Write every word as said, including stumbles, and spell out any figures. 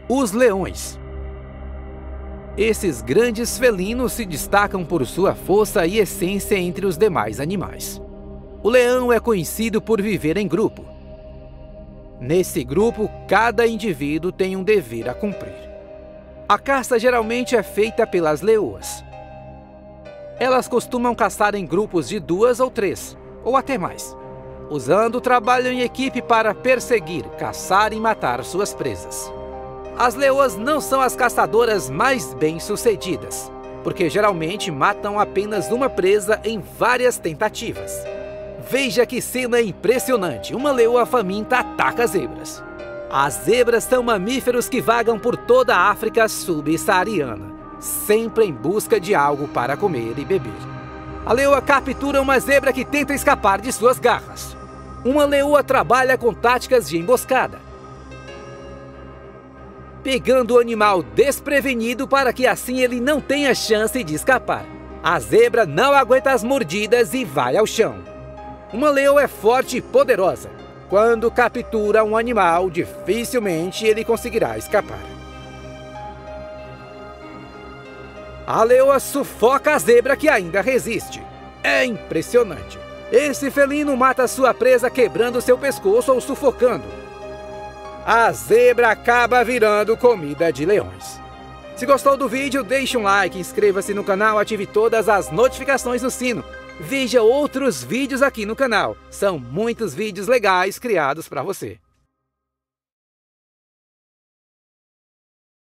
Os leões. Esses grandes felinos se destacam por sua força e essência entre os demais animais. O leão é conhecido por viver em grupo. Nesse grupo, cada indivíduo tem um dever a cumprir. A caça geralmente é feita pelas leoas. Elas costumam caçar em grupos de duas ou três, ou até mais, usando o trabalho em equipe para perseguir, caçar e matar suas presas. As leoas não são as caçadoras mais bem-sucedidas, porque geralmente matam apenas uma presa em várias tentativas. Veja que cena impressionante! Uma leoa faminta ataca zebras. As zebras são mamíferos que vagam por toda a África subsaariana, sempre em busca de algo para comer e beber. A leoa captura uma zebra que tenta escapar de suas garras. Uma leoa trabalha com táticas de emboscada, pegando o animal desprevenido para que assim ele não tenha chance de escapar. A zebra não aguenta as mordidas e vai ao chão. Uma leoa é forte e poderosa. Quando captura um animal, dificilmente ele conseguirá escapar. A leoa sufoca a zebra que ainda resiste. É impressionante. Esse felino mata sua presa quebrando seu pescoço ou sufocando. A zebra acaba virando comida de leões. Se gostou do vídeo, deixe um like, inscreva-se no canal, ative todas as notificações no sino. Veja outros vídeos aqui no canal. São muitos vídeos legais criados para você.